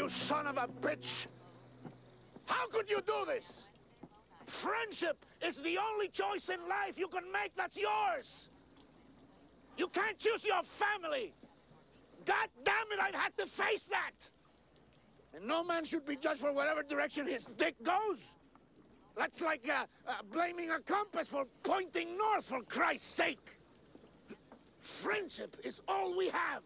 You son of a bitch! How could you do this? Friendship is the only choice in life you can make that's yours. You can't choose your family. God damn it, I've had to face that. And no man should be judged for whatever direction his dick goes. That's like blaming a compass for pointing north, for Christ's sake. Friendship is all we have.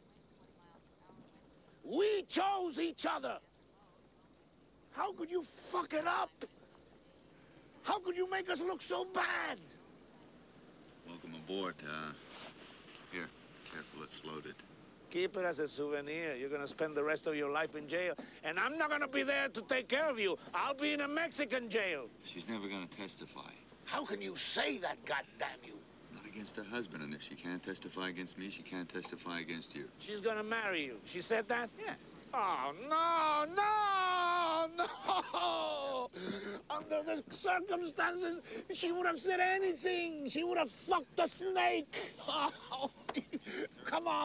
We chose each other. How could you fuck it up? How could you make us look so bad? Welcome aboard. Here, careful, it's loaded. Keep it as a souvenir. You're gonna spend the rest of your life in jail, and I'm not gonna be there to take care of you. I'll be in a Mexican jail. She's never gonna testify. How can you say that, goddamn you? Not against her husband, and if she can't testify against me, she can't testify against you. She's gonna marry you. She said that? Yeah. Oh, no, no, no! Under the circumstances, she would have said anything. She would have fucked a snake. Oh, come on.